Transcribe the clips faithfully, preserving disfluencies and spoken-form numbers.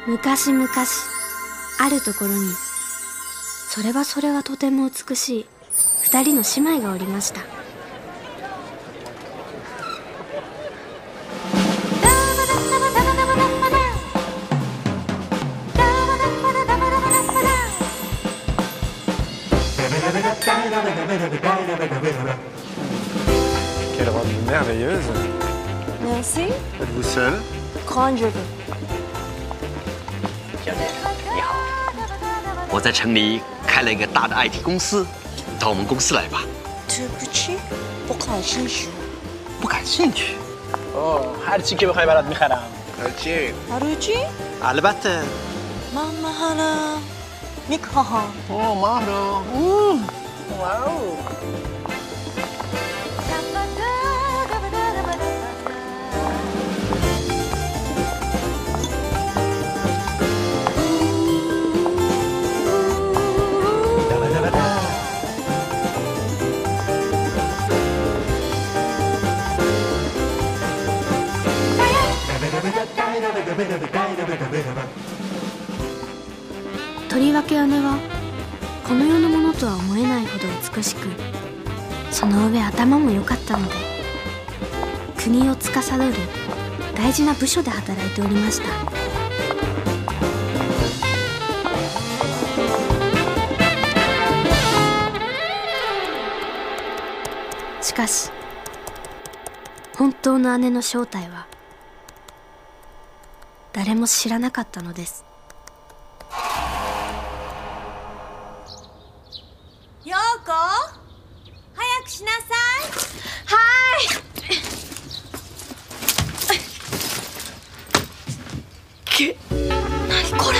昔々あるところに、それはそれはとても美しい二人の姉妹がおりました。 Quelle robe merveilleuse. Merci. Êtes-vous seule? Quand je veux. 小姐，你好，我在城里开了一个大的 I T 公司，到我们公司来吧。 对不起，不感兴趣。 不感兴趣。 اوه هر چی که بخوای برات میخرم. هرچی؟ هروچی؟ البته. ماما هانا. میخواهم. اوه مارو. اوه. واو. とりわけ姉はこの世のものとは思えないほど美しく、その上頭も良かったので、国を司る大事な部署で働いておりました。しかし本当の姉の正体は誰も知らなかったのです。 陽子、早くしなさい。はーい。け、何これ。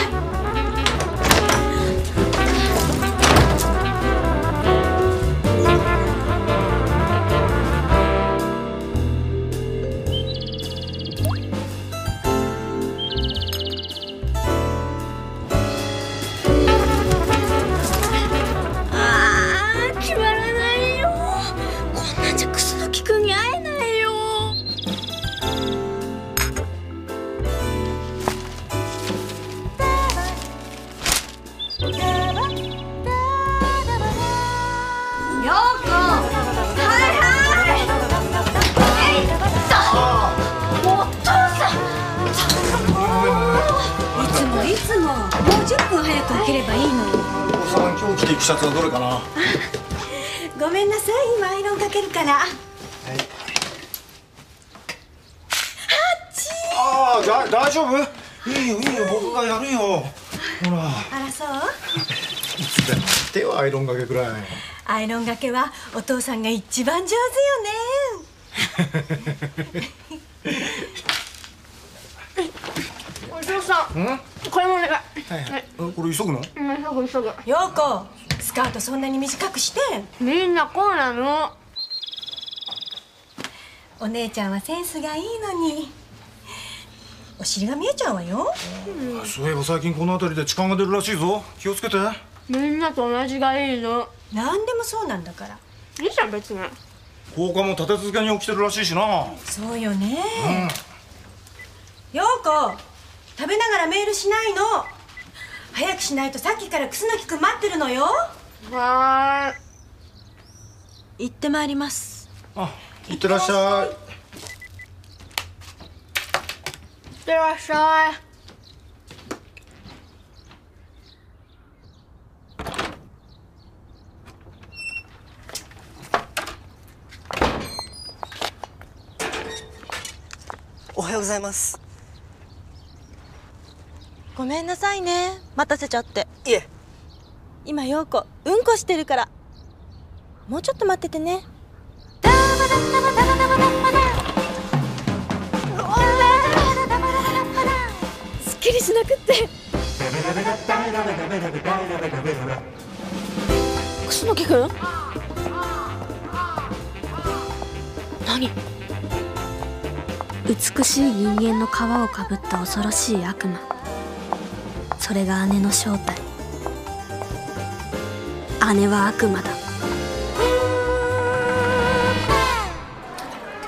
シャツはどれかな。 ごめんなさい、今アイロンかけるから。はい。 ああ、だ大丈夫？いいよいいよ、僕がやるよ。ほら。 あらそう？ いつでも手はアイロンがけくらい。 アイロンがけはお父さんが一番上手よね。 お父さん、んこれもお願い。 はいはい。これ急ぐの？ うん、急ぐ急ぐ。 陽子、スカートそんなに短くして。 みんなこうなの。 お姉ちゃんはセンスがいいのにお尻が見えちゃうわよ。 うん、そういえば最近この辺りで痴漢が出るらしいぞ。気をつけて。 みんなと同じがいいの。 何でもそうなんだから。 いいじゃん別に。 放火も立て続けに起きてるらしいしな。 そうよね。陽子、食べながらメールしないの。早くしないとさっきから楠木くん待ってるのよ。 はーい。行ってまいります。 あ、行ってらっしゃい。 いってらっしゃい。 おはようございます。 ごめんなさいね、待たせちゃって。 いえ。 今陽子うんこしてるからもうちょっと待っててね。すっきりしなくって楠木くん、何？ 美しい人間の皮をかぶった恐ろしい悪魔、それが姉の正体。姉は悪魔だ。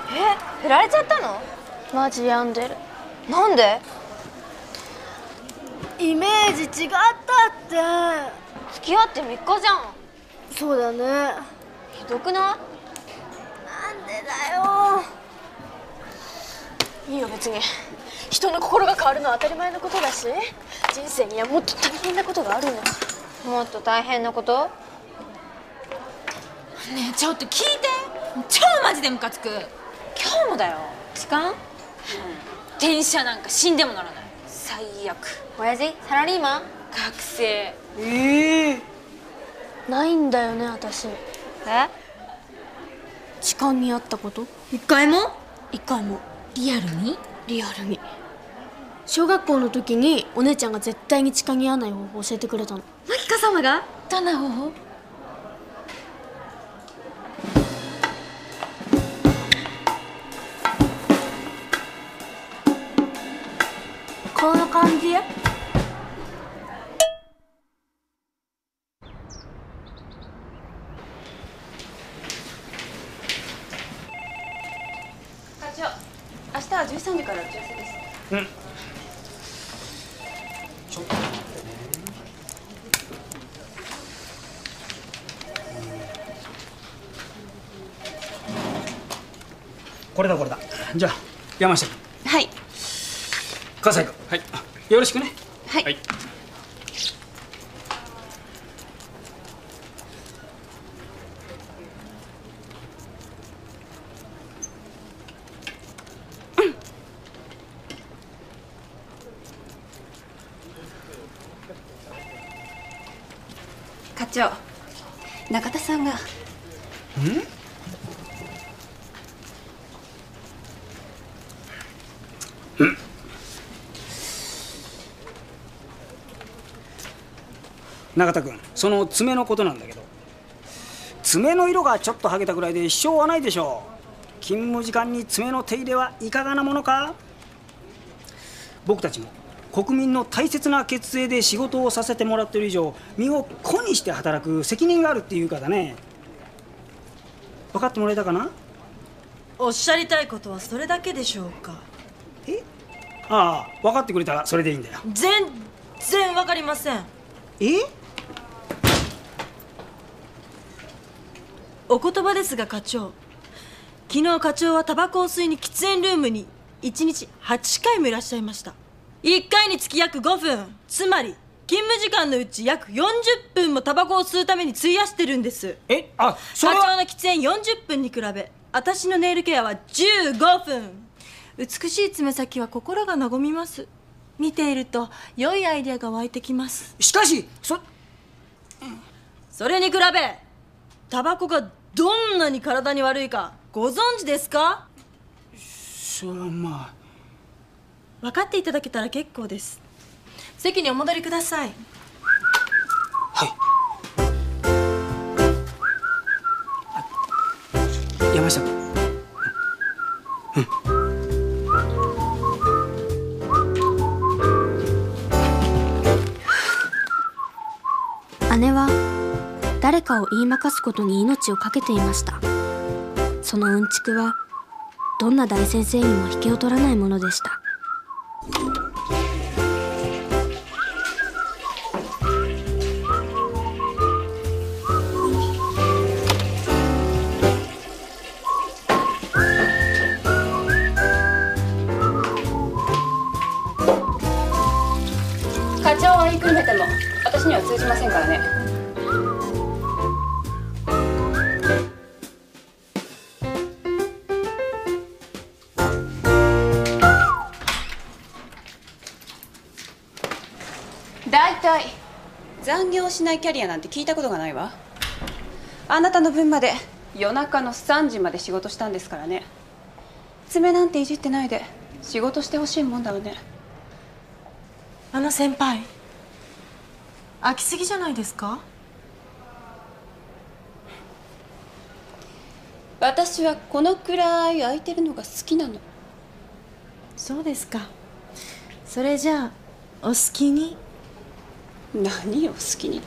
え、振られちゃったの？マジ病んでる。なんで？ イメージ違ったって付き合ってみっかじゃん。 そうだねひどくない？ なんでだよいいよ別に。人の心が変わるのは当たり前のことだし、人生にはもっと大変なことがあるの。もっと大変なこと？ねえちょっと聞いて、超マジでムカつく。今日もだよ。痴漢？うん、電車なんか死んでも乗らない。最悪。親父サラリーマン？学生。ええー、ないんだよね私。 え？ 痴漢にあったこと？ 一回も？ 一回も。 リアルに？ リアルに。小学校の時にお姉ちゃんが絶対に痴漢に遭わない方法を教えてくれたの。 マキカ様が？ どんな方法？ こんな感じ？ 課長、明日はじゅうさんじから打ち合わせです。 うん。ちょっと待ってね。これだこれだ。じゃあ山下君。 はい。 笠井君。はい。よろしくね。 はい。 はい。 課長、中田さんが。ん？ うん。中田君、その爪のことなんだけど、爪の色がちょっと剥げたぐらいで支障はないでしょう。勤務時間に爪の手入れはいかがなものか。僕たちも国民の大切な血税で仕事をさせてもらっている以上、身を粉にして働く責任があるっていうかだね。分かってもらえたかな。 おっしゃりたいことはそれだけでしょうか。 え？ああ、分かってくれたらそれでいいんだよ。 全然分かりません。 え？ お言葉ですが課長、昨日課長はタバコを吸いに喫煙ルームにいちにちはちかいもいらっしゃいました。いっかいにつき約ごふん、つまり勤務時間のうち約よんじゅっぷんもタバコを吸うために費やしてるんです。 え？あ、それは課長の喫煙よんじゅっぷんに比べ、私のネイルケアはじゅうごふん。美しい爪先は心が和みます。見ていると良いアイデアが湧いてきます。 しかしそそれに比べタバコがどんなに体に悪いかご存知ですか？ それはまあ分かっていただけたら結構です。席にお戻りください。 はい。山下君。うん。 姉は誰かを言いまかすことに命を懸けていました。そのうんちくはどんな大先生にも引けを取らないものでした。 課長は言いくるめても私には通じませんからね。だいたい残業しないキャリアなんて聞いたことがないわ。あなたの分まで夜中のさんじまで仕事したんですからね。爪なんていじってないで仕事してほしいもんだわね。 あの先輩、飽きすぎじゃないですか？ 私はこのくらい空いてるのが好きなの。 そうですか。それじゃあお好きに。 何を好きにって。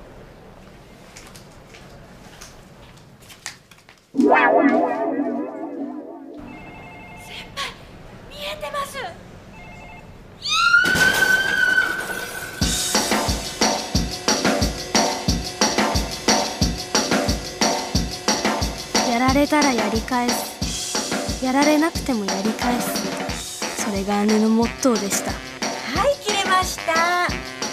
先輩、見えてます。 れたらやり返す、やられなくてもやり返す、それが姉のモットーでした。 はい、切れました。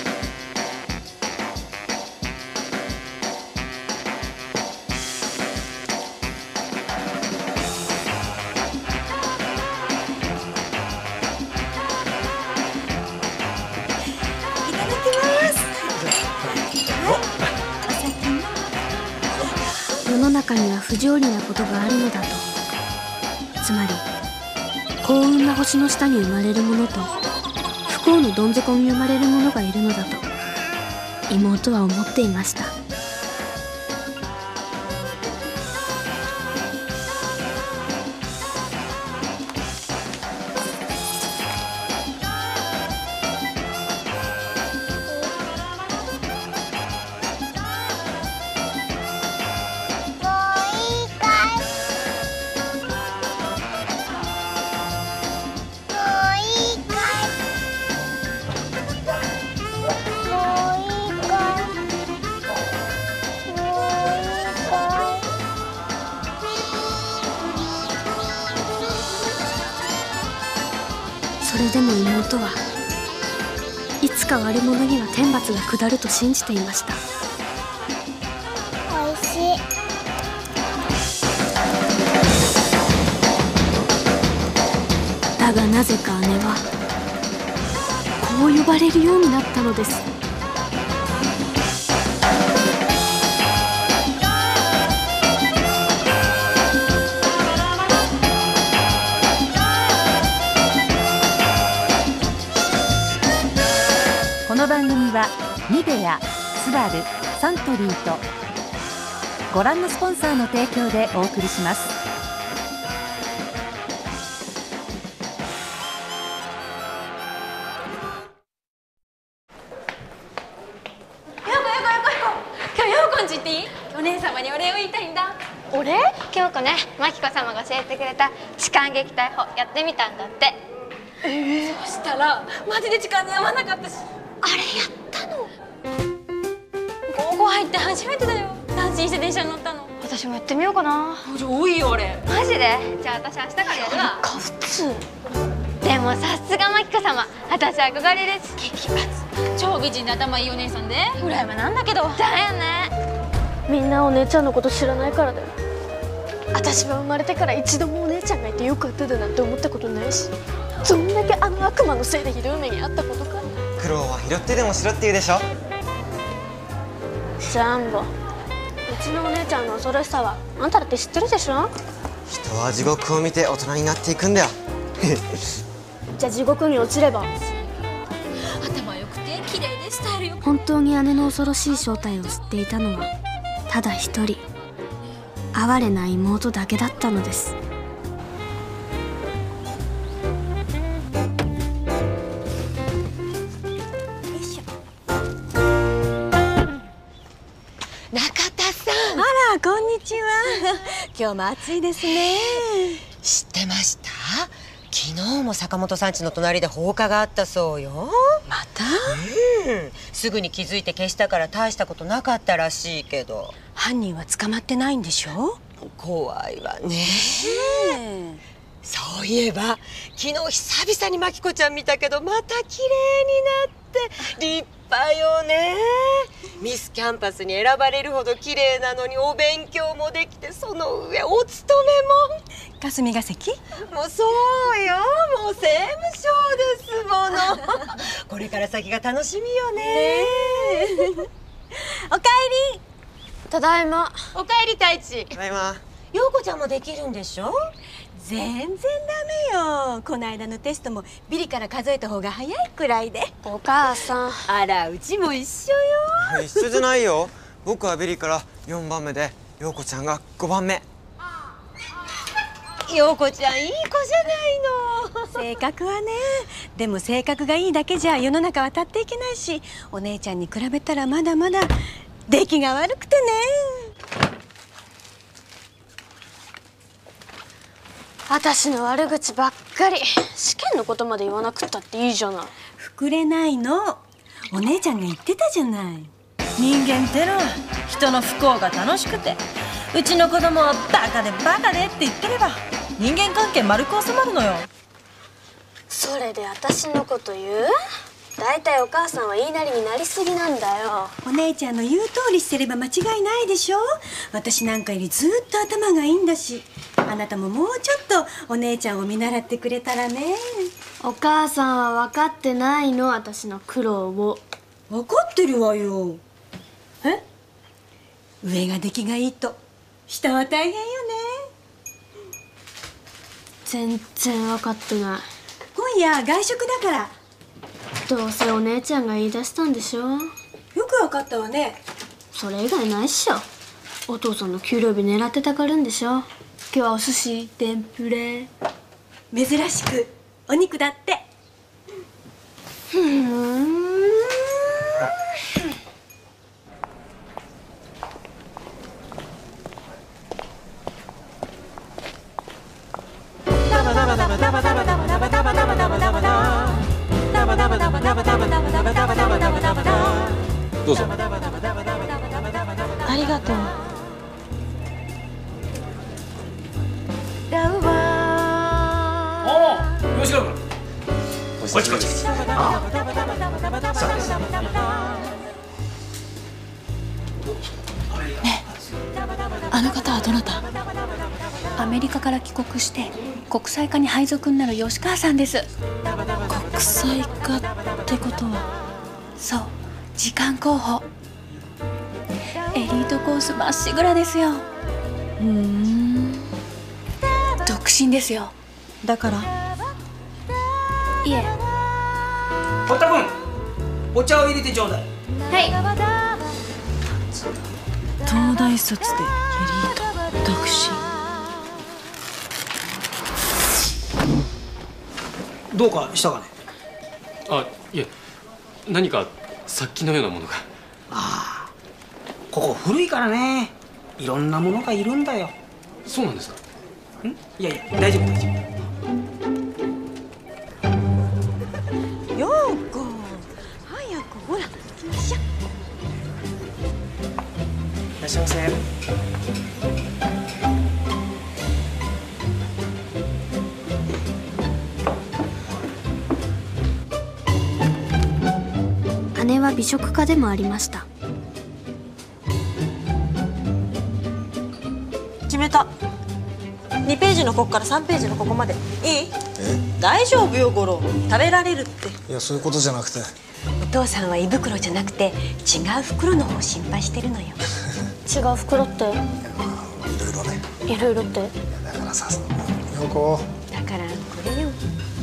世の中には不条理なことがあるのだと、つまり幸運な星の下に生まれる者と不幸のどん底に生まれる者がいるのだと妹は思っていました。それでも妹はいつか悪者には天罰が下ると信じていました。 おいしい。 だがなぜか姉はこう呼ばれるようになったのです。 この番組はニベア、スバル、サントリーとご覧のスポンサーの提供でお送りします。 今日陽子んち行っていい？お姉様にお礼を言いたいんだ。 お礼？京子ね、真紀子様が教えてくれた痴漢撃退法やってみたんだって。 えー、そしたらマジで痴漢に合わなかったし。 あれやったの？ 高校入って初めてだよ、単身して電車に乗ったの。 私もやってみようかな。 多いよあれ。 マジで？じゃあ私明日からやるわ。 普通でもさすが真紀子様、私憧れです。 激アツ、超美人で頭いいお姉さんで羨まなんだけど。 だよね。 みんなお姉ちゃんのこと知らないからだよ。私は生まれてから一度もお姉ちゃんがいてよかっただなんて思ったことないし、どんだけあの悪魔のせいでひどい目に遭ったことか。 苦労は拾ってでもしろって言うでしょ。 ジャンボ、うちのお姉ちゃんの恐ろしさはあんただって知ってるでしょ。 人は地獄を見て大人になっていくんだよ。 じゃあ地獄に落ちれば。 頭良くて綺麗でスタイルよく。 本当に姉の恐ろしい正体を知っていたのはただ一人、哀れな妹だけだったのです。 中田さん。あら、こんにちは。今日も暑いですね。知ってました？昨日も坂本さん家の隣で放火があったそうよ。また？うん。すぐに気づいて消したから大したことなかったらしいけど。犯人は捕まってないんでしょ？怖いわね。そういえば昨日久々に真紀子ちゃん見たけど、また綺麗になって立派よね。ミスキャンパスに選ばれるほど綺麗なのにお勉強もできて、その上お勤めも霞が関。もうそうよ、もう政務省ですもの。これから先が楽しみよね。おかえり。 ただいま。 おかえり太一。 ただいま。 陽子ちゃんもできるんでしょ？全然ダメよ。この間のテストもビリから数えた方が早いくらいで。 お母さん。 あら、うちも一緒よ。 一緒じゃないよ。僕はビリからよんばんめで、陽子ちゃんがごばんめ。 陽子ちゃんいい子じゃないの。性格はね。でも性格がいいだけじゃ世の中渡っていけないし、お姉ちゃんに比べたらまだまだ出来が悪くてね。 私の悪口ばっかり。試験のことまで言わなくったっていいじゃない。 膨れないの。お姉ちゃんが言ってたじゃない。 人間ってのは人の不幸が楽しくてうちの子供はバカでバカでって言ってれば人間関係丸く収まるのよ。 それで私のこと言う？だいたいお母さんは言いなりになりすぎなんだよ。 お姉ちゃんの言う通りしてれば間違いないでしょ。私なんかよりずっと頭がいいんだし、あなたももうちょっとお姉ちゃんを見習ってくれたらね。 お母さんは分かってないの、私の苦労を。 分かってるわよ。え？上が出来がいいと下は大変よね。 全然分かってない。 今夜外食だから。 どうせお姉ちゃんが言い出したんでしょ。よく分かったわね。 それ以外ないっしょ。お父さんの給料日狙ってたからんでしょ。今日はお寿司、天ぷら。 珍しくお肉だって。 ふーん。 どうぞ。 ありがとう。 おお、吉川君。 お久しぶりです。 ああ、そうです。 ねえ、あの方はどなた？アメリカから帰国して国際課に配属になる吉川さんです。 国際課ってことは？ そう、次官候補。エリートコースまっしぐらですよ。 うーん、 独身ですよ。 だからいえ。 堀田君、お茶を入れてちょうだい。 はい。 東大卒でエリート、独身。どうかしたかね。 あ、いえ、何か殺気のようなものが。 ああ、ここ古いからね、いろんなものがいるんだよ。 そうなんですか。 ん？いやいや、大丈夫大丈夫。 陽子、早くほら行きましょう。 いらっしゃいませ。 姉は美食家でもありました。 決めた。にページのここからさんページのここまでいい？大丈夫よ五郎、食べられるって。 いや、そういうことじゃなくて、 お父さんは胃袋じゃなくて違う袋の方を心配してるのよ。 違う袋って？ いろいろね。 いろいろって？ だからさ、陽子、 だからこれよ。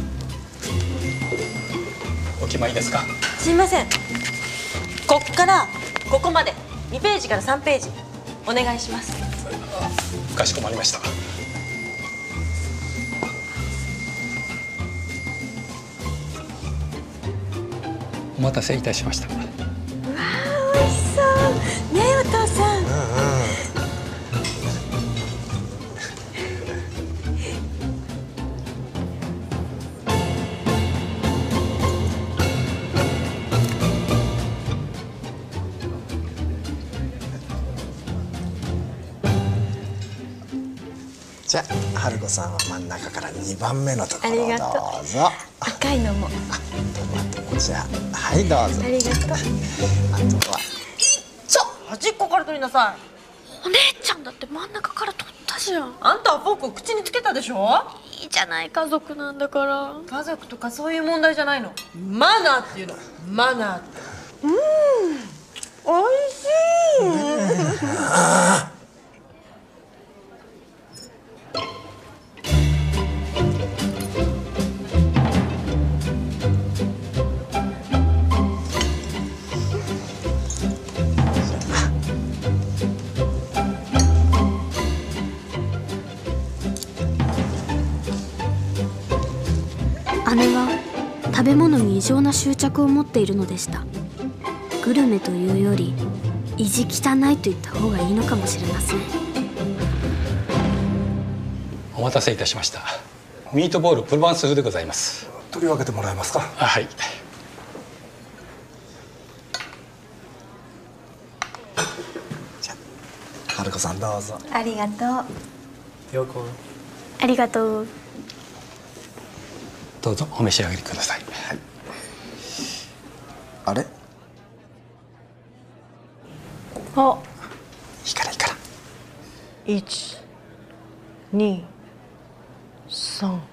お決まりですか。 すいません、こっからここまでにページからさんページお願いします。 かしこまりました。お待たせいたしました。 わあ、美味しそうねえ、お父さん。 じゃあ春子さんは真ん中からにばんめのところをどうぞ。 ありがとう。赤いのも。 トマトもじゃあ、はいどうぞ。 ありがとう。 あとはちょ、端っこから取りなさお姉ちゃんだって真ん中から取ったじゃん。 あんたはフォークを口につけたでしょ。 いいじゃない、家族なんだから。 家族とかそういう問題じゃないの。マナーっていうの、マナーって。 うん、おいしい。 姉は食べ物に異常な執着を持っているのでした。グルメというより意地汚いと言った方がいいのかもしれません。 お待たせいたしました。ミートボールプロバンス風でございます。 取り分けてもらえますか。 あ、はい。 じゃあ春子さんどうぞ。 ありがとう。 陽子。 ありがとう。 どうぞお召し上がりください。 はい。あれ？ あ、 いいからいいから。 一、二、三。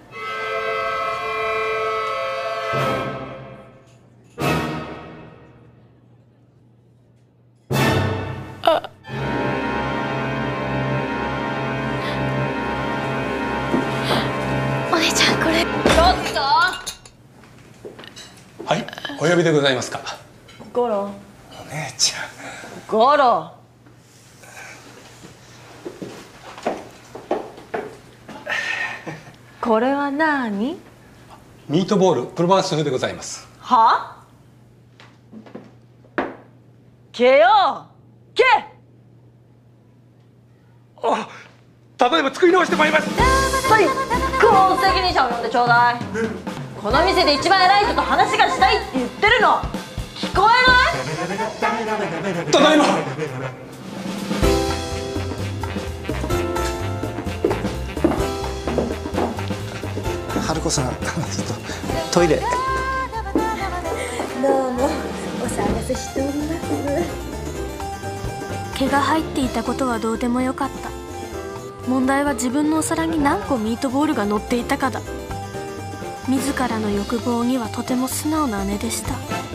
お姉ちゃんこれ。 ちょっと。 はい、お呼びでございますか。 ゴロ。 お姉ちゃん。 ゴロ。これは何？ ミートボールプロヴァンス風でございます。 は？けよけ。 あ、ただいま作り直してまいります。 はい、公責任者を呼んでちょうだい。この店で一番偉い人と話がしたいって言ってるの聞こえない？ ただいま。 春子さん、ちょっとトイレ。 どうもお騒がせしております。 毛が入っていたことはどうでもよかった。問題は自分のお皿に何個ミートボールが乗っていたかだ。自らの欲望にはとても素直な姉でした。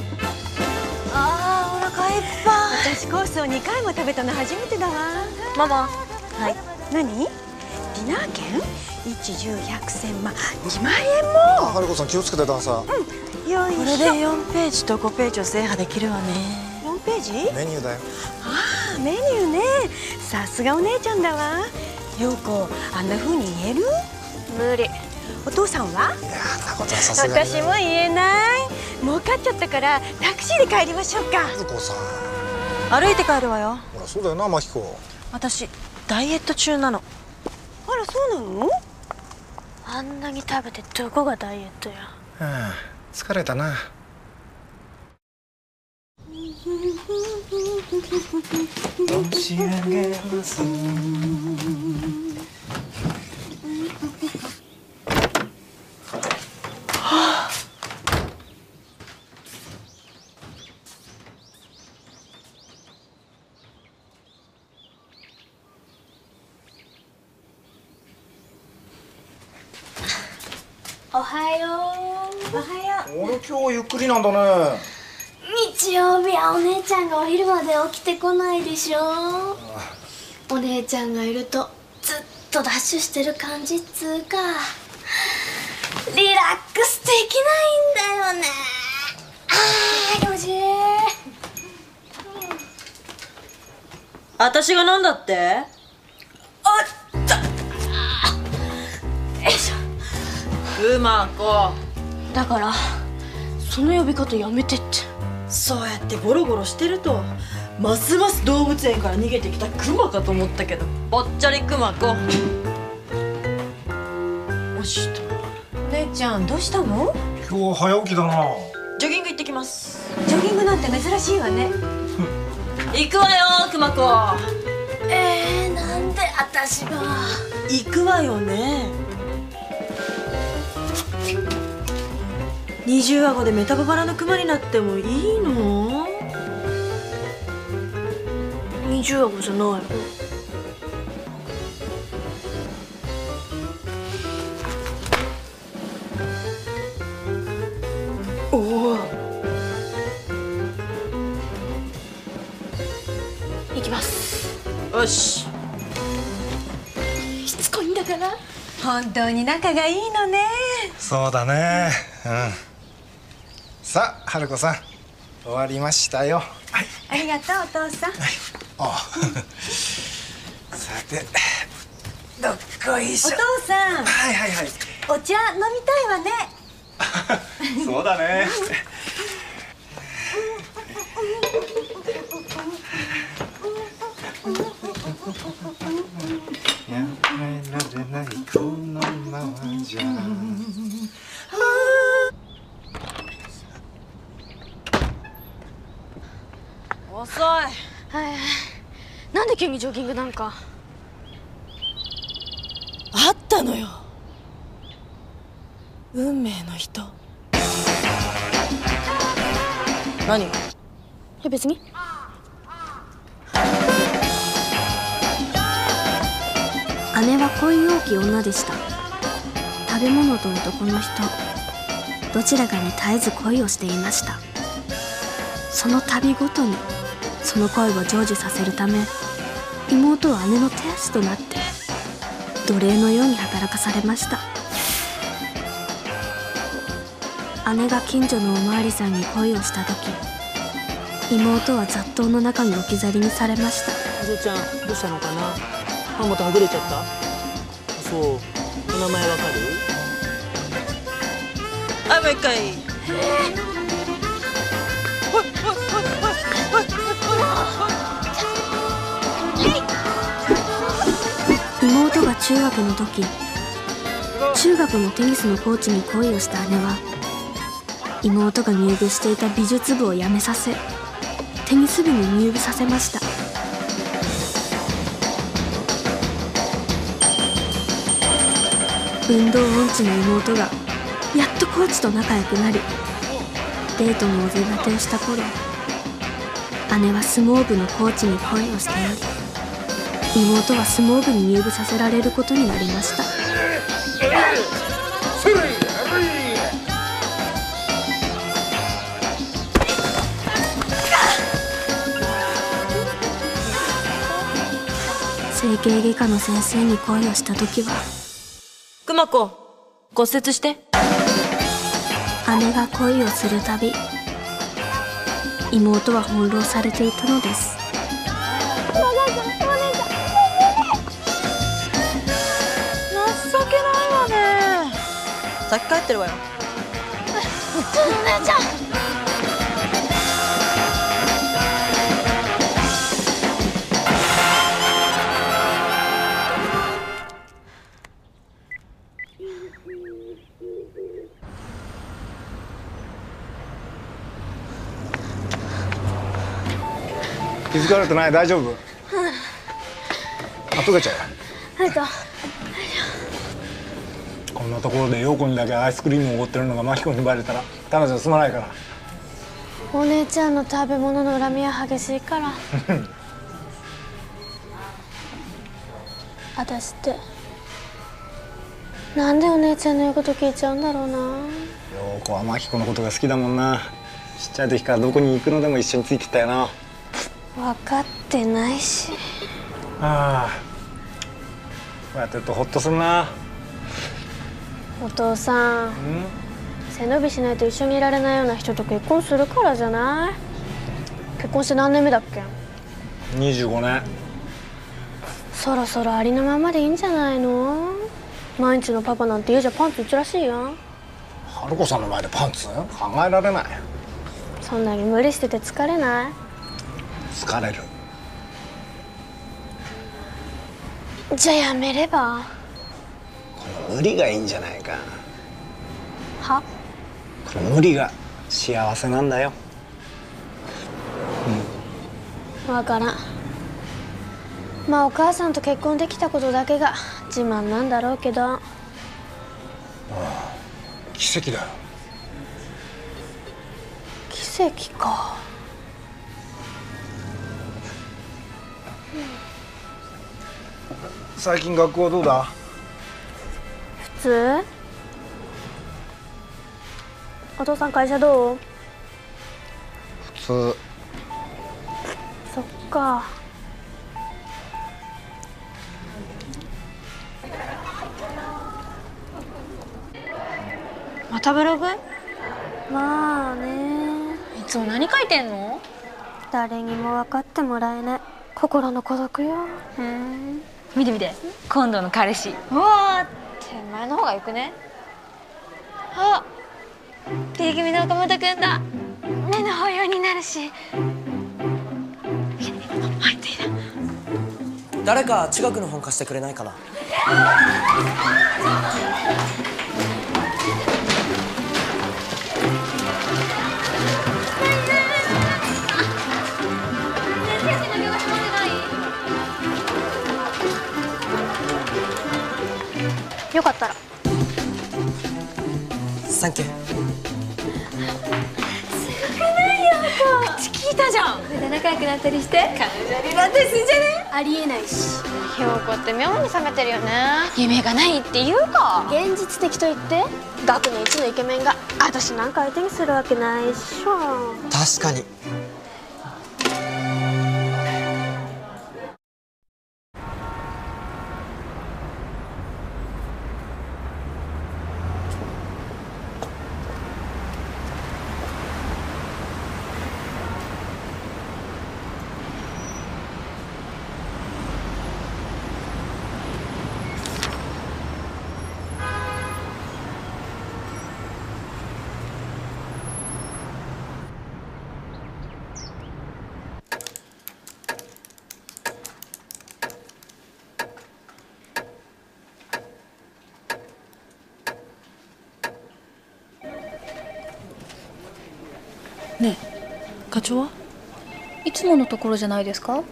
あー、お腹いっぱい。私コースをにかいも食べたの初めてだわ。 ママ。 はい。何？ディナー券？一十百千万、二万円も。 春子さん気をつけて段差。 うん。よいしょ。 これでよんページとごページを制覇できるわね。 よんページ？ メニューだよ。 ああ、メニューね。さすがお姉ちゃんだわ。陽子、あんな風に言える？ 無理。 お父さんは？ いや、あんなことはさすがに。 私も言えない。儲かっちゃったからタクシーで帰りましょうか。 春子さん。 歩いて帰るわよ。 ほら、そうだよな、真紀子。 私ダイエット中なの。 あら、そうなの？ あんなに食べてどこがダイエットや。 はあ、疲れたな。 持ち上げます。 おはよう。 おはよう。 俺今日ゆっくりなんだね。 日曜日はお姉ちゃんがお昼まで起きてこないでしょ。お姉ちゃんがいるとずっとダッシュしてる感じっつうか、リラックスできないんだよね。あー、気持ちいい。 私がなんだって？ おっと、よいしょ。 うまこ。 だからその呼び方やめてって。 そうやってゴロゴロしてるとますます動物園から逃げてきたクマかと思ったけど、ぽっちゃりクマ子。おしと。 姉ちゃんどうしたの？ 今日早起きだな。 ジョギング行ってきます。 ジョギングなんて珍しいわね。 行くわよクマ子。 えー、なんで私が。 行くわよね。二重顎でメタボバラのクマになってもいいの？ 二重顎じゃないよ。おお。行きます。 よし。 しつこいんだから。 本当に仲がいいのね。 そうだね。うん。さあ、春子さん、終わりましたよ。はい。 ありがとうお父さん。はい。 あさて、どっこいしょ。 お父さん。 はいはいはい。 お茶飲みたいわね。 そうだね。やめられないこのままじゃ。 遅い。はい。 なんでで急にジョギングなんか。 あったのよ、運命の人。何？ え、別に。姉は恋多き女でした。食べ物と男の人、どちらかに絶えず恋をしていました。その度ごとにその恋を成就させるため、妹は姉の手足となって奴隷のように働かされました。姉が近所のおまわりさんに恋をした時、妹は雑踏の中に置き去りにされました。 お嬢ちゃん、どうしたのかな。歯元はぐれちゃった。そう、お名前わかる？ あ、もう一回。 妹が中学の時、中学のテニスのコーチに恋をした姉は、妹が入部していた美術部を辞めさせ、テニス部に入部させました。運動音痴の妹がやっとコーチと仲良くなり、デートのお膳立てをした頃、姉は相撲部のコーチに恋をしており、妹は相撲部に入部させられることになりました。整形外科の先生に恋をした時は、 熊子、骨折して。 姉が恋をするたび、妹は翻弄されていたのです。 情けないわね。先帰ってるわよ。 お姉ちゃん。 気づかれてない？大丈夫？うん。あ、溶けちゃうよ。 ありがとう。 こんなところで陽子にだけアイスクリームをおごってるのが真紀子にバレたら彼女はすまないから。 お姉ちゃんの食べ物の恨みは激しいから。私ってなんでお姉ちゃんの言うこと聞いちゃうんだろうな。 陽子は真紀子のことが好きだもんな。ちっちゃい時からどこに行くのでも一緒についてたよな。 分かってないし。 ああ、こうやってるとホッとするな。 お父さん、背伸びしないと一緒にいられないような人と結婚するからじゃない？結婚して何年目だっけ？ にじゅうごねん。 そろそろありのままでいいんじゃないの？毎日のパパなんて家じゃパンツ一らしいよ。 春子さんの前でパンツ？考えられない。 そんなに無理してて疲れない？ 疲れる。 じゃあやめれば？ この無理がいいんじゃないか。 は？ この無理が幸せなんだよ。 うん。分からん。まあお母さんと結婚できたことだけが自慢なんだろうけど。ああ、奇跡だよ。 奇跡か。 最近学校どうだ？ 普通？お父さん会社どう？ 普通。 そっか。 またブログ？ まあね。 いつも何書いてんの？ 誰にも分かってもらえない心の孤独よ。 ふん。見て見て、今度の彼氏。うわー、手前の方がよくね？あ、P組の岡本くんだ。目の保養になるし。入っていいな。 誰か近くの本貸してくれないかな？ よかったら。 サンキュー。 すごくないよ、口聞いたじゃん。それで仲良くなったりして彼女になったりするんじゃね？ありえないし。陽子って妙に冷めてるよね。夢がないっていうか。現実的と言って学年一のイケメンが私なんか相手にするわけないっしょ。 確かに。 ねえ、課長はいつものところじゃないですか？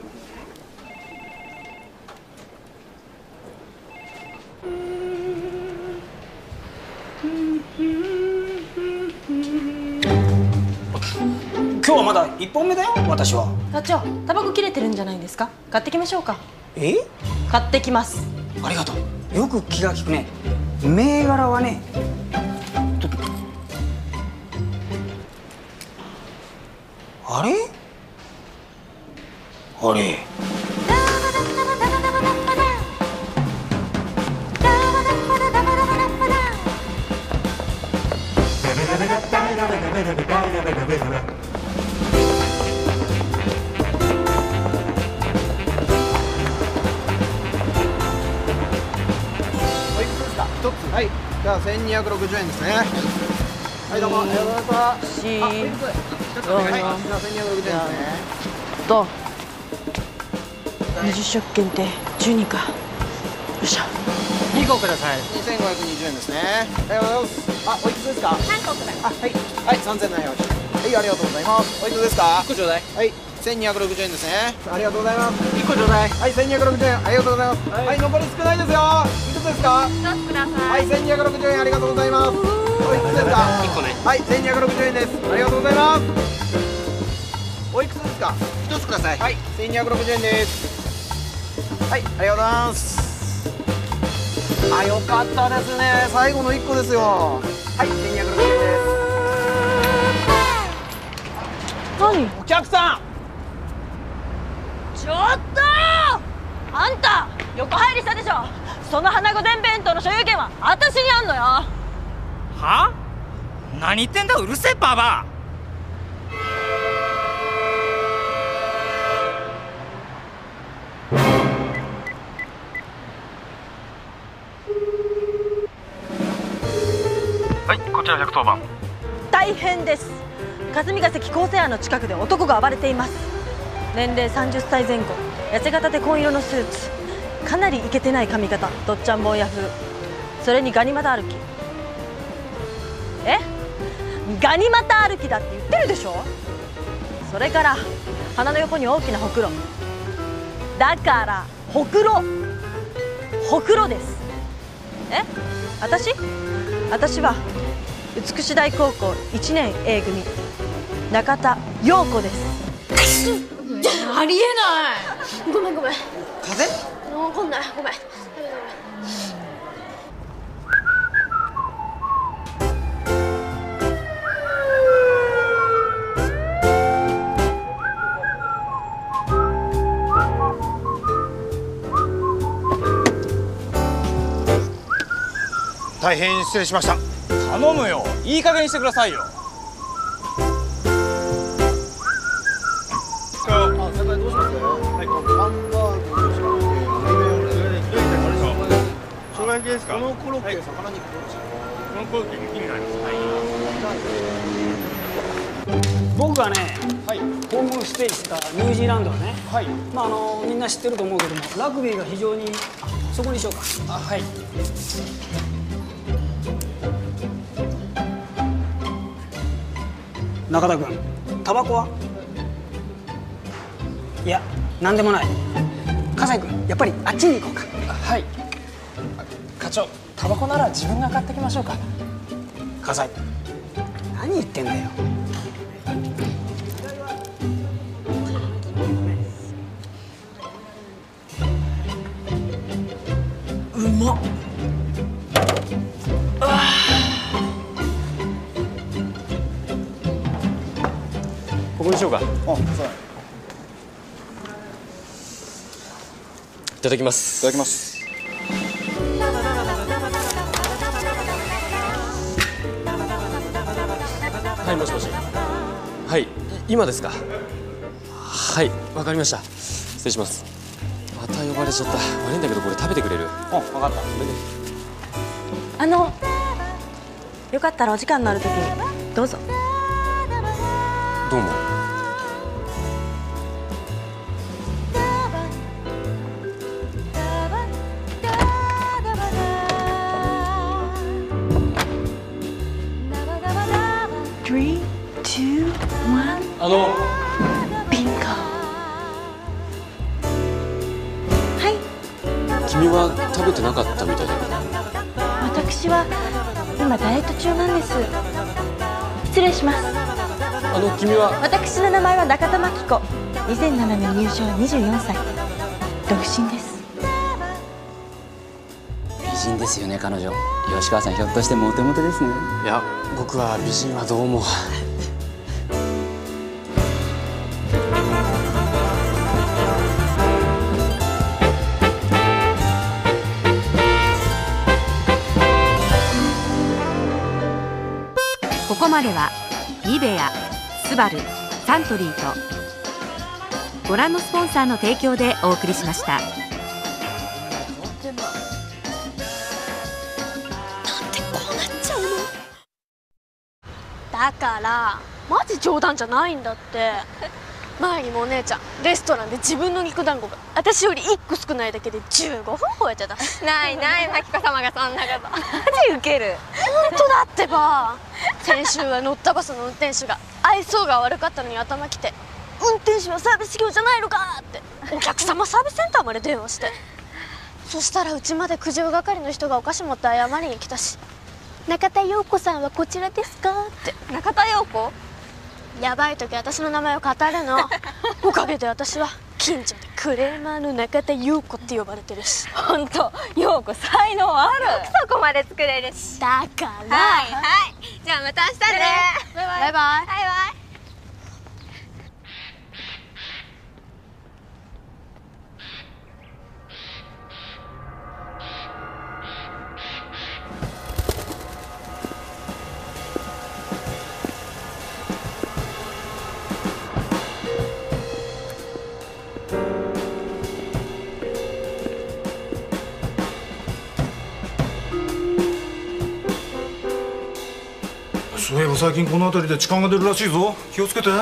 今日はまだ一本目だよ、私は。 課長、タバコ切れてるんじゃないんですか？買ってきましょうか。 え？ 買ってきます。 ありがとう。よく気が利くね。銘柄はね。あれ？あれ。 一つ。はい。じゃあ千二百六十円ですね。はい、どうもありがとうございました。 しあ、一つ。はい、じゃあ千二百六十円ですね。 と二十食限定十二か。よっしゃ。 二個ください。二千五百二十円ですね。ありがとうございます。あ、おいくつですか？ 三個ください。 あ、はい。はい、三千七百。はい、ありがとうございます。おいくつですか？ 一個ちょうだい。 はい。千二百六十円ですね。ありがとうございます。一個ちょうだい。はい、千二百六十円。ありがとうございます。はい、残り少ないですよ。いくつですか？ 一つくださはい、千二百六十円ありがとうございます。おいくつですか？ 一個ね。 はい、千二百六十円です。ありがとうございます。おいくつですか？一つください。はい、千二百六十円です。はい、ありがとうございます。あ、よかったですね。最後の一個ですよ。はい、千二百六十円です。 何？ お客さん。 ちょっとあんた横入りしたでしょ。その花御膳弁当の所有権は私にあんのよ。 は？何言ってんだ、うるせえババア。 はい、こちらひゃくとおばん。 大変です。霞ヶ関厚生庵の近くで男が暴れています。年齢さんじゅっさいぜん後、痩せ型で紺色のスーツ、かなりイケてない髪型、どっちゃん坊や風、それにガニ股歩き。え？ガニ股歩きだって言ってるでしょ。それから鼻の横に大きなほくろ。だからほくろほくろです。え？私？私は美し大高校いちねん A 組中田陽子です。 ありえない。ごめんごめん。 風邪？ わかんない。ごめん。 大変失礼しました。 頼むよ、いい加減にしてくださいよ。 あ、先輩どうします？はい、ハンバーグとしか生姜焼きですか？このコロッケ、魚肉どっち？このコロッケ肉になります。 はい。僕がね、はい、ホームステイしてたニュージーランドはね、はい、まああのみんな知ってると思うけども、ラグビーが非常に、あ、そこにしようか。あ、はい。中田君、タバコは？いや、なんでもない。葛西君、やっぱりあっちに行こうか。はい。課長、 長、タバコなら自分が買ってきましょうか。 葛西、何言ってんだよ。 うまっ。 ここにしようか。あ、 そうだね。 いただきます。 いただきます。 はい、もしもし。はい、今ですか。はい、わかりました。失礼します。また呼ばれちゃった。悪いんだけどこれ食べてくれる？ あ、わかった。 あのよかったらお時間のある時にどうぞ。 どうも。あのビンゴ。はい。 君は食べてなかったみたいだけど。 私は今ダイエット中なんです。失礼します。 あの君は？ 私の名前は中田真紀子。にせんななねん入賞、にじゅうよんさい。独身です。 美人ですよね彼女。吉川さんひょっとしてモテモテですね。 いや僕は美人はどうも。 ここまではニベア、スバル、サントリーとご覧のスポンサーの提供でお送りしました。 なんでこうなっちゃうの？だからマジ冗談じゃないんだって。前にもお姉ちゃんレストランで自分の肉団子が私よりいっこ少ないだけでじゅうごふん吠えてたし。 ないないマキコ様がそんなこと。マジウケる。 本当だってば。先週は乗ったバスの運転手が愛想が悪かったのに頭きて「運転手はサービス業じゃないのか!」ってお客様サービスセンターまで電話して、そしたらうちまで苦情係の人がお菓子持って謝りに来たし「中田陽子さんはこちらですか?」って。 中田陽子？ やばい時私の名前を語るの。おかげで私は近所でクレーマーの中田陽子って呼ばれてるし。 本当陽子才能ある。そこまで作れるし。 だからはいはい、じゃあまた明日ね。 バイバイ。 バイバイ。バイバイ。 そういえば最近この辺りで痴漢が出るらしいぞ。気をつけて。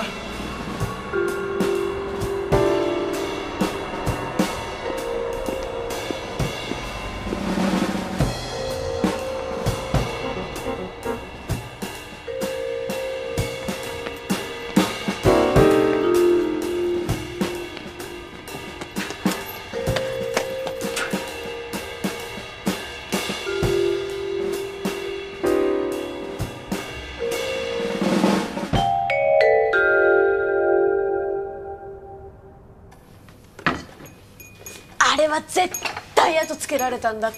あれは絶対後つけられたんだって。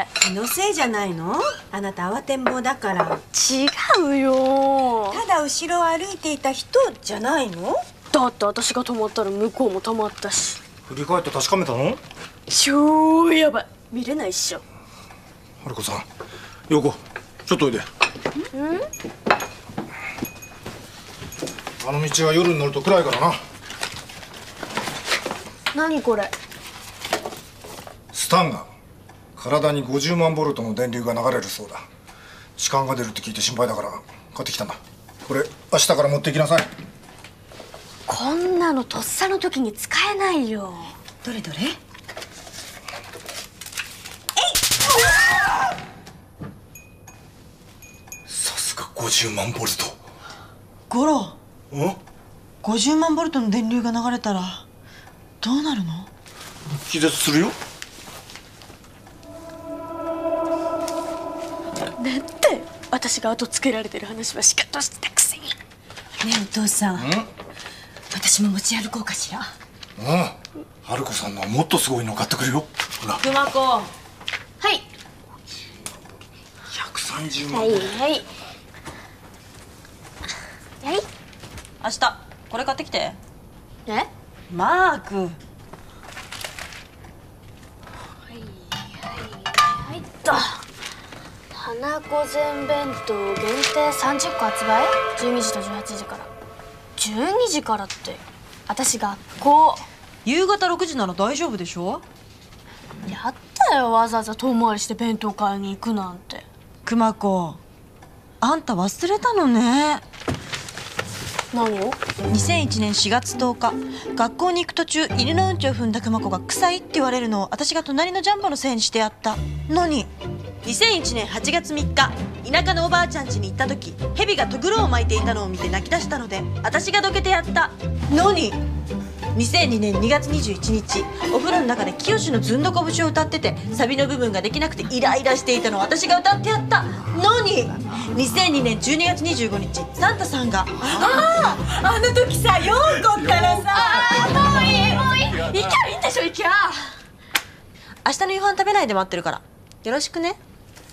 気のせいじゃないの？あなた慌てんぼうだから。 違うよ。 ただ後ろを歩いていた人じゃないの？ だって私が止まったら向こうも止まったし。 振り返って確かめたの？ 超やばい。見れないっしょ。 春子さん、陽子、ちょっとおいで。 ん？ あの道は夜に乗ると暗いからな。 何これ？ スタンガン。体にごじゅうまんボルトの電流が流れるそうだ。痴漢が出るって聞いて心配だから買ってきたんだ。これ明日から持っていきなさい。 こんなのとっさの時に使えないよ。 どれどれ？ さすがごじゅうまんボルト。 ゴロ、 ん？ ごじゅうまんボルトの電流が流れたらどうなるの？ 気絶するよ。 私が後つけられてる話はしかとしてたくせに。ねえお父さん、私も持ち歩こうかしら。 ああ、春子さんのはもっとすごいの買ってくるよ。ほら。 熊子。はい。 ひゃくさんじゅうまん。 はいはいはい。 明日これ買ってきて。 え？ マーク。 はいはいはいっと。花御膳弁当限定さんじゅっこ発売？じゅうにじとじゅうはちじから。じゅうにじからって私学校。 夕方ろくじなら大丈夫でしょ。 やったよ、わざわざ遠回りして弁当買いに行くなんて。 熊子、あんた忘れたのね。 何を？ にせんいちねんしがつとおか、学校に行く途中犬のうんちを踏んだ熊子が臭いって言われるのを私が隣のジャンボのせいにしてやったのに。にせんいちねんはちがつみっか、田舎のおばあちゃん家に行った時、蛇がとぐろを巻いていたのを見て泣き出したので私がどけてやったのに。にせんにねんにがつにじゅういちにち、お風呂の中で清のずんどこ節を歌っててサビの部分ができなくてイライラしていたのを私が歌ってやったのに。にせんにねんじゅうにがつにじゅうごにち、サンタさんがああ、あの時さ、よんこったらさ。 ああ、もういいもういい、行きゃいいんでしょ。行きゃ。 明日の夕飯食べないで待ってるからよろしくね。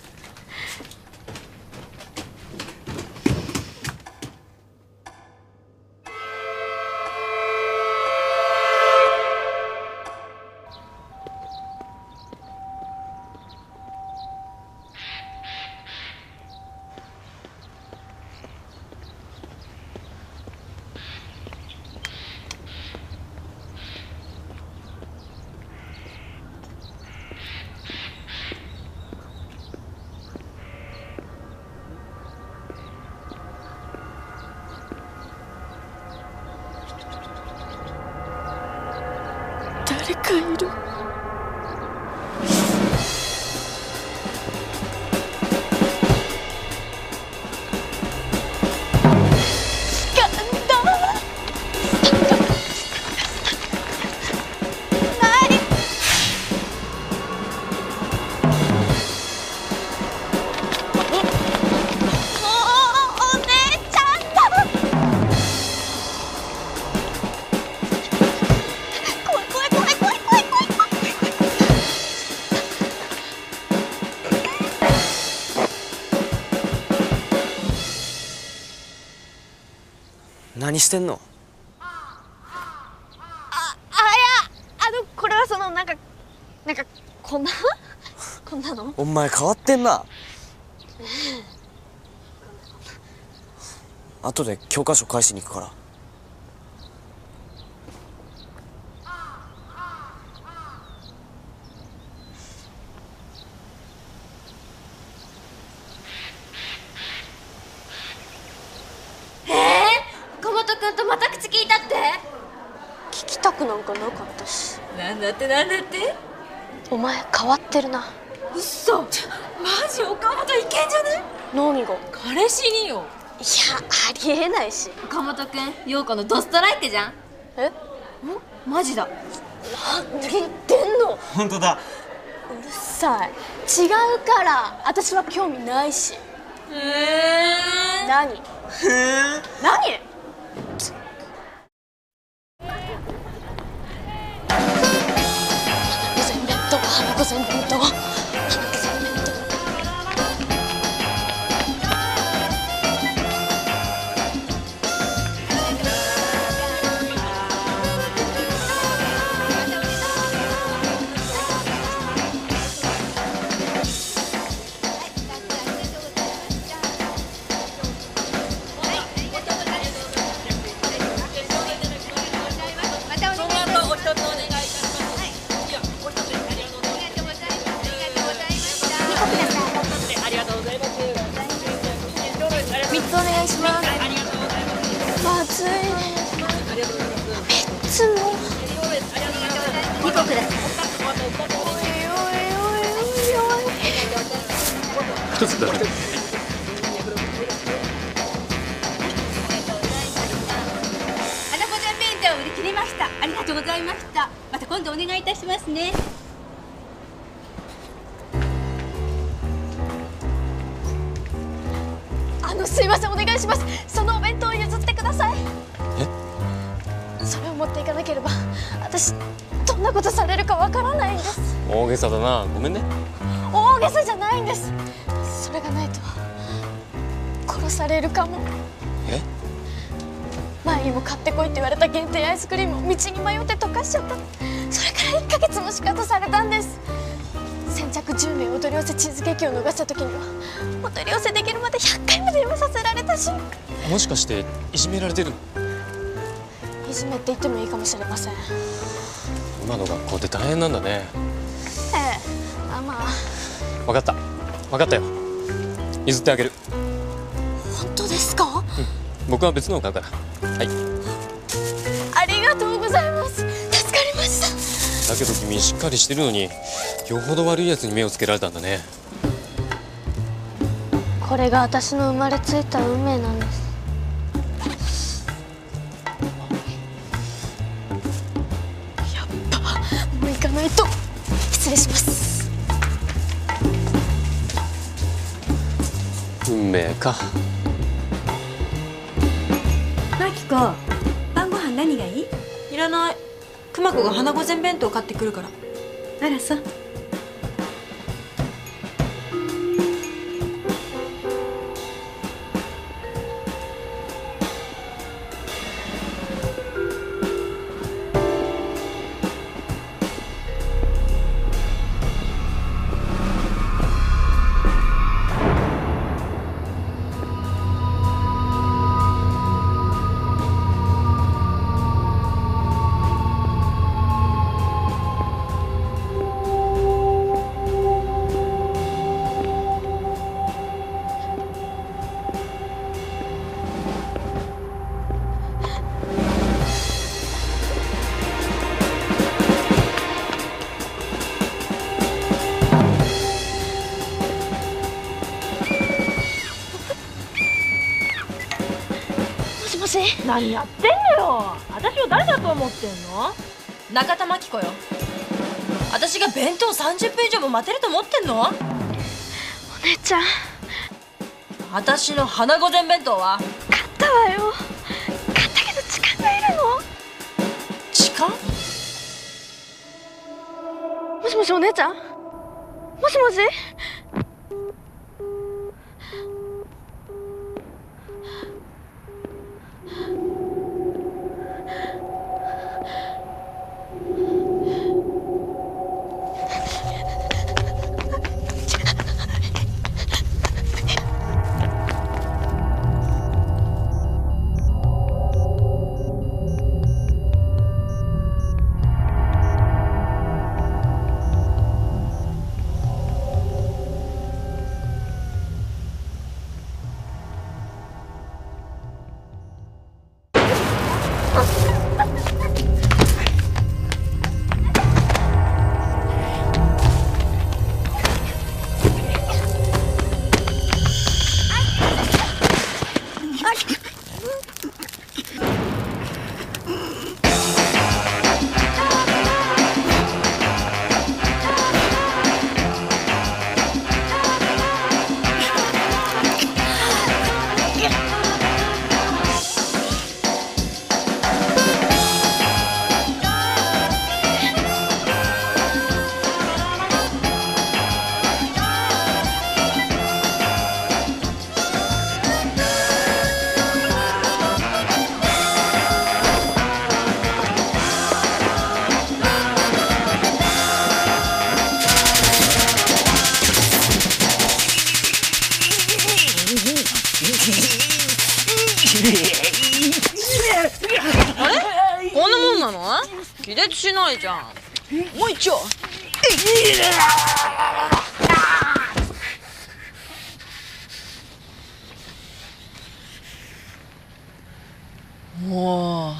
誰かいる。 何してんの？ あ、あ、いや、あのこれはそのなんかなんかこんなこんなの。 お前変わってんな。後で教科書返しに行くから。 また口聞いたって？聞きたくなんかなかったし。 なんだってなんだって？ お前変わってるな。 嘘。マジ岡本いけんじゃね？ 何が？ 彼氏によ。 いや、ありえないし。 岡本くん、陽子のドストライクじゃん。 え？ ん？マジだ。 何言ってんの？ 本当だ。 うるさい。違うから。私は興味ないし。 へえ。 何？へえ。 何？花御膳弁当、花御膳弁当。お願いします。まずい。みっつも。にこください。おいおいおいおい。 一つください。 花子膳弁当売り切れました。ありがとうございました。また今度お願いいたしますね。 のすいません、お願いします。そのお弁当を譲ってください。 え？ それを持っていかなければ私どんなことされるかわからないんです。 大げさだな、ごめんね。 大げさじゃないんです。それがないと殺されるかも。 え？ 前にも買ってこいって言われた限定アイスクリームを道に迷って溶かしちゃった。それからいっかげつも仕方されたんです。先着じゅうめいお取り寄せチーズケーキを逃した時にはお取り寄せできるまでひゃっかいも電話させられたし。 もしかしていじめられてるの？ いじめって言ってもいいかもしれません。 今の学校って大変なんだね。 ええ、あ、まあ。 分かった分かったよ、譲ってあげる。 本当ですか？ うん、僕は別のを買うから。はい。 ありがとうございます。助かりました。 だけど君しっかりしてるのによほど悪いやつに目をつけられたんだね。 これが私の生まれついた運命なんです。やっぱもう行かないと。失礼します。 運命か。 マキコ、晩ご飯何がいい？ いらない。熊子が花御膳弁当買ってくるから。 あらそう。 何やってんのよ。私を誰だと思ってんの？中田真紀子よ。私が弁当さんじゅっぷん以上も待てると思ってんの？お姉ちゃん、 私の花御膳弁当は買ったわよ。買ったけど時間がいるの。 時間？ もしもしお姉ちゃん、もしもし。 あれ？こんなもんなの？気絶しないじゃん。もう一丁。もう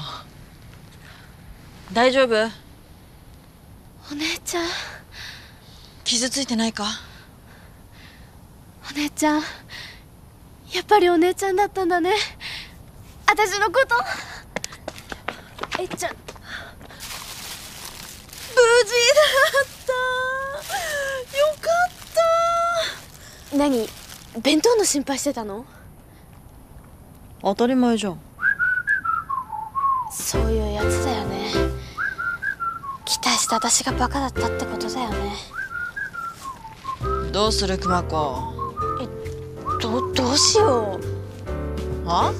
大丈夫？ お姉ちゃん、 傷ついてないか？ お姉ちゃん、やっぱりお姉ちゃんだったんだね。私のことえっちゃん、無事だったよかった。何、弁当の心配してたの？ 当たり前じゃん。 そういうやつだよね。期待した私がバカだったってことだよね。 どうする熊子。 えどどうしよう。 は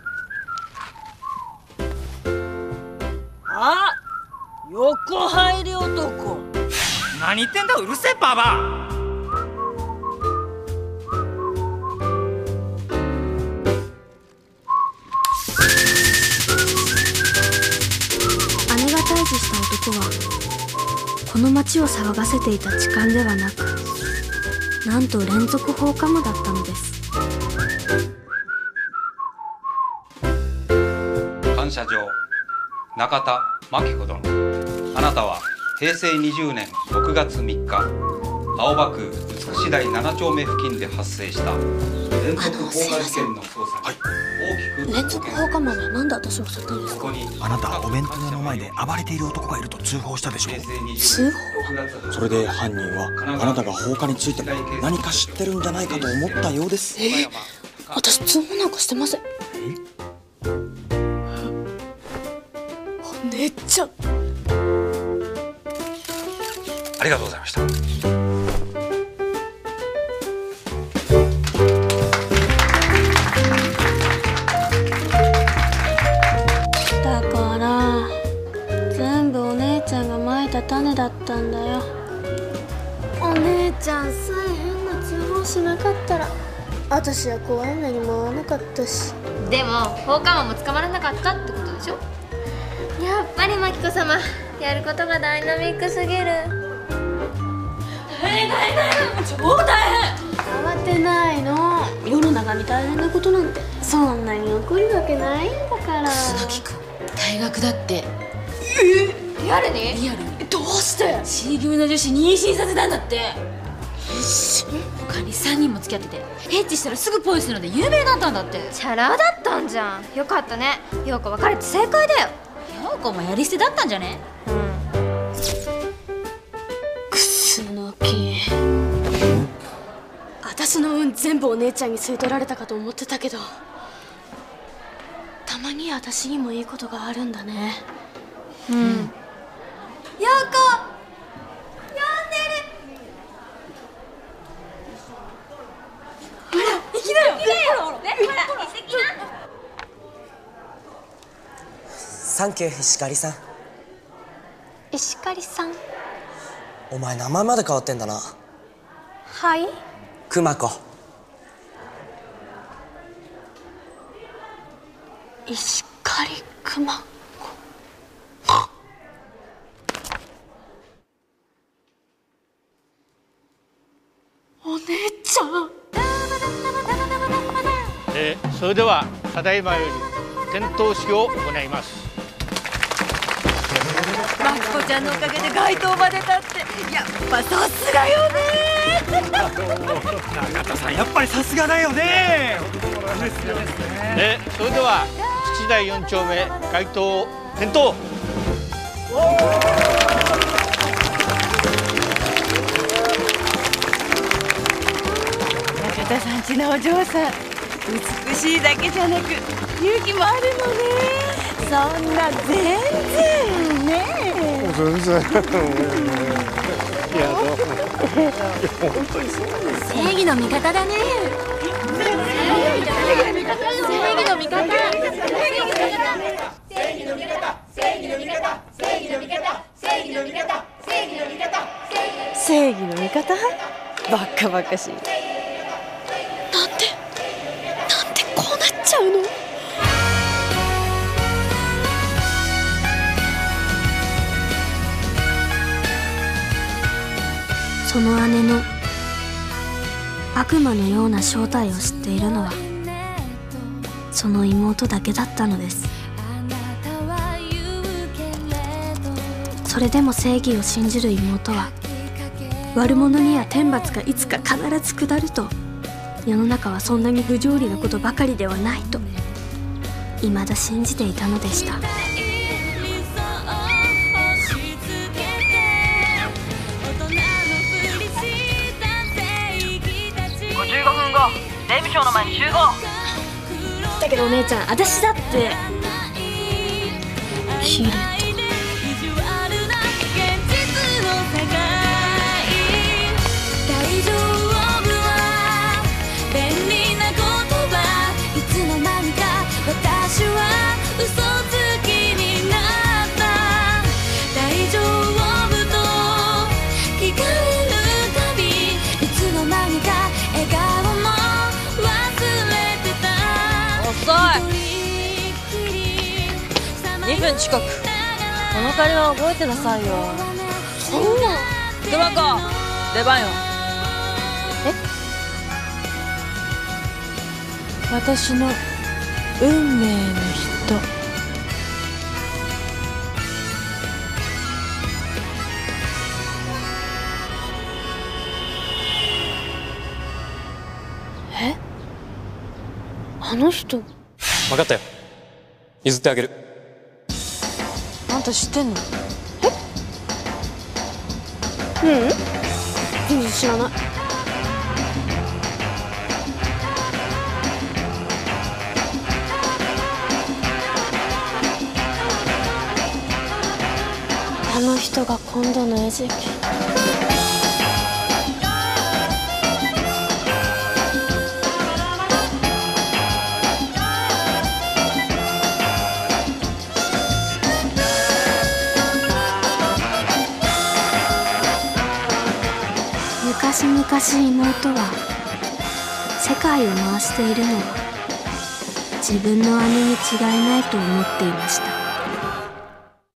あ、横入り男。 何言ってんだ、うるせえババア。 姉が退治した男はこの町を騒がせていた痴漢ではなく、なんと連続放火魔だったのです。 感謝状中田真紀子殿、あなたはへいせいにじゅうねんろくがつみっか、青葉区美し台なな丁目付近で発生した連続放火事件の捜査に大きく連続放火魔は何で私を襲ったんですか？ あなたお弁当屋の前で暴れている男がいると通報したでしょう。 通報？ それで犯人はあなたが放火について何か知ってるんじゃないかと思ったようです。 え？私通報なんかしてません。お姉ちゃん、 ありがとうございました。 だから全部お姉ちゃんがまいた種だったんだよ。お姉ちゃんさえ変な通報しなかったら私は怖い目にも遭わなかったし。 でも放火魔も捕まらなかったってことでしょ。やっぱり真紀子様、やることがダイナミックすぎる。 大変大変、超大変。 慌てないの。世の中に大変なことなんてそんなに起こるわけないんだから。 楠木君、大学だって。 えリアルに？ リアル。どうして？C組の女子妊娠させたんだって。他にさんにんも付き合ってて、ヘッチしたらすぐポイするので有名だったんだって。 チャラだったんじゃん。よかったね。陽子別れて正解だよ。 陽子もやり捨てだったんじゃね？ 楠木、私の運全部お姉ちゃんに吸い取られたかと思ってたけど、たまに私にもいいことがあるんだね。 うん。陽子、呼んでる。 ほら、行きなよ。行きなよ。 ほら、ね、ほら、行ってきな。 サンキュー石狩さん。 石狩さん。 お前名前まで変わってんだな。 はい。 熊子。 石狩熊子。お姉ちゃん。 えー、それではただいまより点灯式を行います。 真紀子ちゃんのおかげで街頭まで立って、やっぱさすがよね。 中田さん、やっぱりさすがだよね。 えー、それでは土台よん丁目街頭点灯。 中田さんちのお嬢さん、美しいだけじゃなく勇気もあるのね。そんな全然ね。 全然。いや、どうも。本当にそうです。 正義の味方だね。正義の味方。正義の味方。正義の味方。正義の味方。正義の味方。正義の味方。正義の味方。 正義の味方。バッカバカしい。 なんでなんでこうなっちゃうの？その姉の悪魔のような正体を知っているのはその妹だけだったのです。それでも正義を信じる妹は悪者には天罰がいつか必ず下ると、世の中はそんなに不条理なことばかりではないと未だ信じていたのでした。 ごじゅうごふんご、税務署の前に集合。 だけどお姉ちゃん、私だってヒールって私は嘘つきになった大丈夫と聞かれるたびいつの間にか笑顔も忘れてた遅いにふん遅刻この借りは覚えてなさいよそんな福箱出番よえ私の運命の人えあの人分かったよ譲ってあげるあんた知ってんのえううん全然知らないあの人が今度の餌食昔々妹は世界を回しているのは自分の姉に違いないと思っていました。